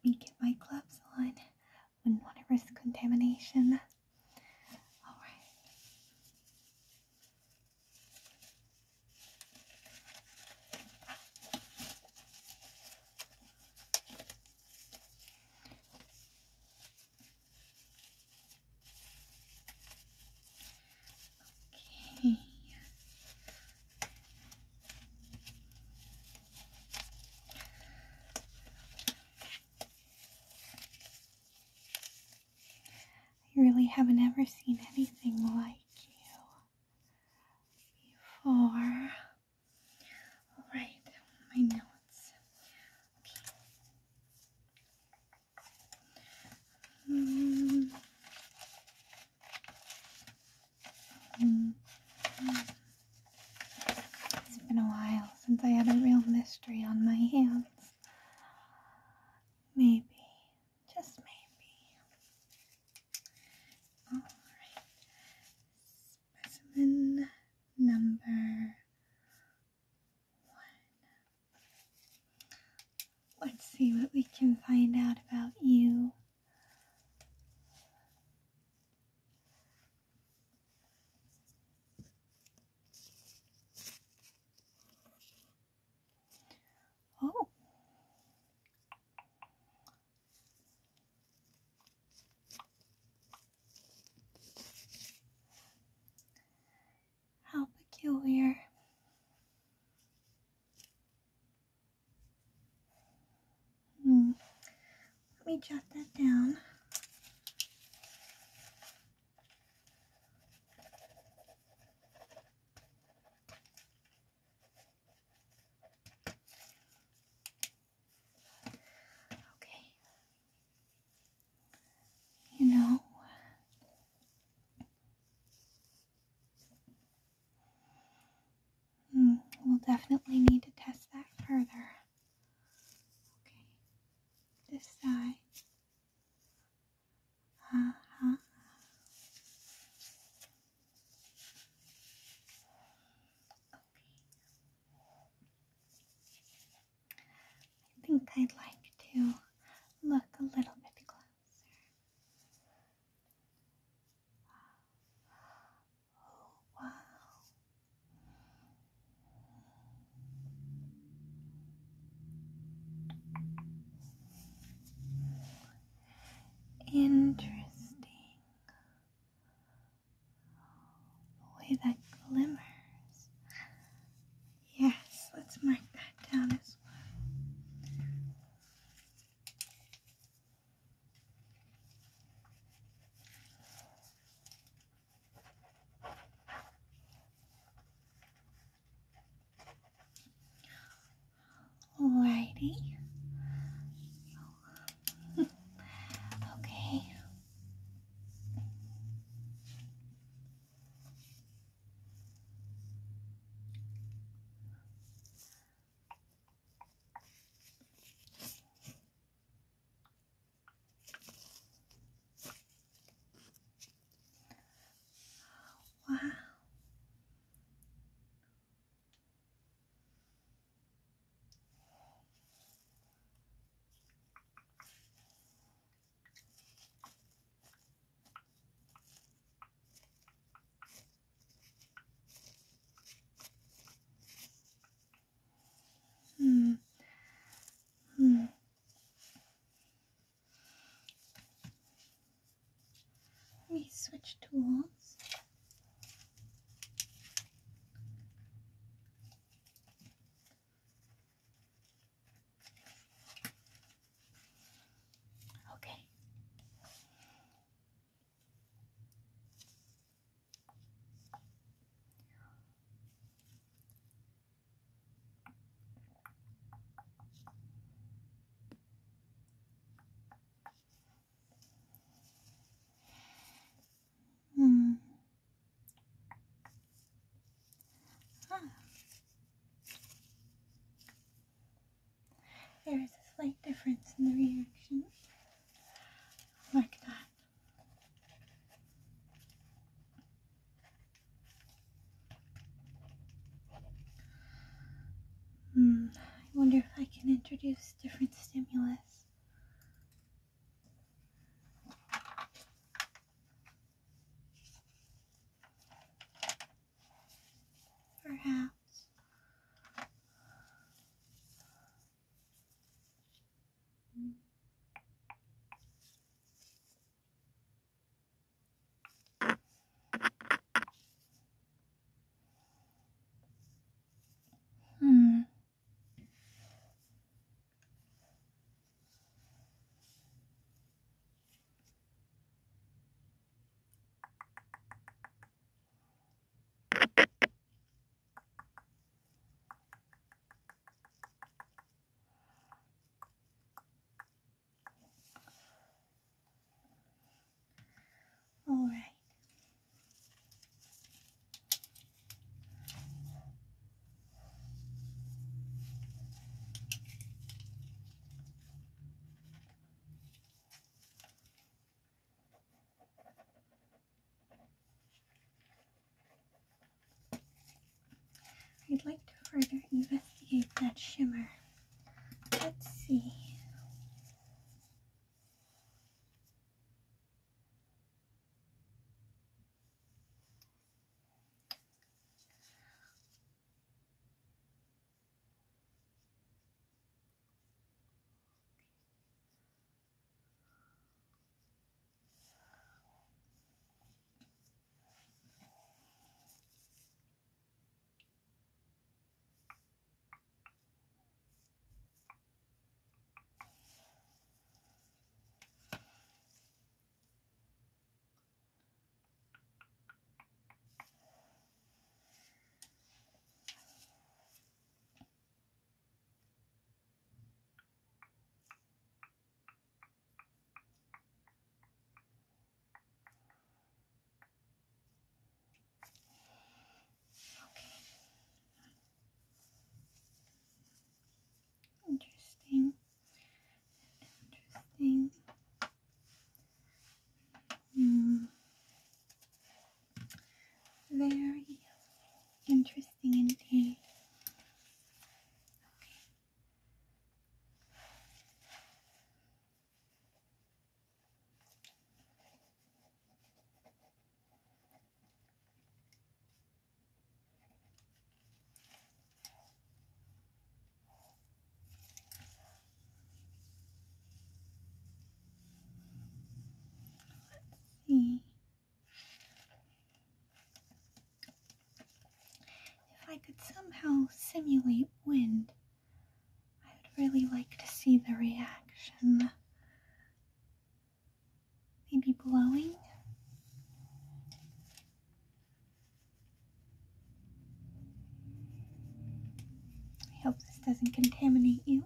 me get my gloves on. Wouldn't want to risk contamination. Alright. Okay. I really haven't ever seen anything like you before. Alright, my notes. Okay. It's been a while since I had a real mystery on my hands. Maybe, just maybe. Alright. Specimen number 1. Let's see what we can find out about you. Oh. How peculiar. Let me jot that down. Okay. You know, we'll definitely need to test that further. Okay. This side. Uh-huh. I think I'd like to look a little bit closer. Oh, wow. Interesting. The way that glimmers. Yes, let's mark that down as well. Alrighty. Okay. Wow. Hmm. Hmm. Let me switch tools. Okay. Hmm. Ah. There is a slight difference in the reaction. Like that. I wonder if I can introduce different stimulus. Hmm. All right. I'd like to further investigate that shimmer. Let's see. Interesting. Interesting. Very interesting indeed. See. If I could somehow simulate wind, I would really like to see the reaction. Maybe blowing? I hope this doesn't contaminate you.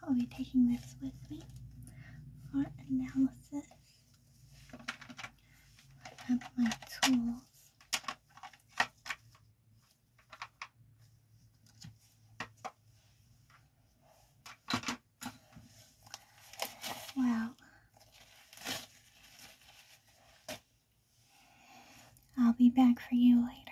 I'll be taking this with me for analysis. I have my tools. Well, I'll be back for you later.